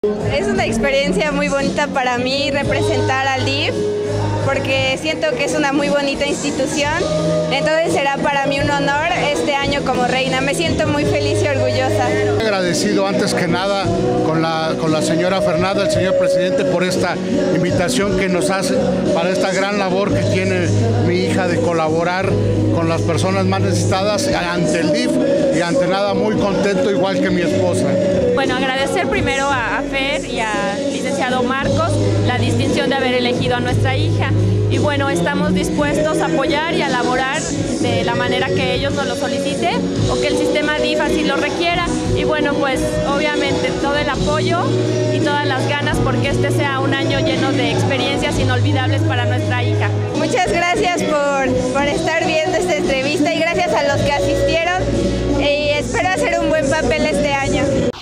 Es una experiencia muy bonita para mí representar al DIF, porque siento que es una muy bonita institución, entonces será para mí un honor este año como reina. Me siento muy feliz y orgullosa. Agradecido antes que nada con la señora Fernanda, el señor presidente, por esta invitación que nos hace para esta gran labor que tiene mi hija de colaborar con las personas más necesitadas ante el DIF, y ante nada muy contento, igual que mi esposa. Bueno, agradecer primero a Fer y al licenciado Marcos la distinción de haber elegido a nuestra hija. Y bueno, estamos dispuestos a apoyar y a elaborar de la manera que ellos nos lo soliciten o que el sistema DIF así lo requiera. Y bueno, pues obviamente todo el apoyo y todas las ganas porque este sea un año lleno de experiencias inolvidables para nuestra hija. Muchas gracias por estar viendo esta entrevista y gracias a los que asistieron y espero hacer un buen papel este año.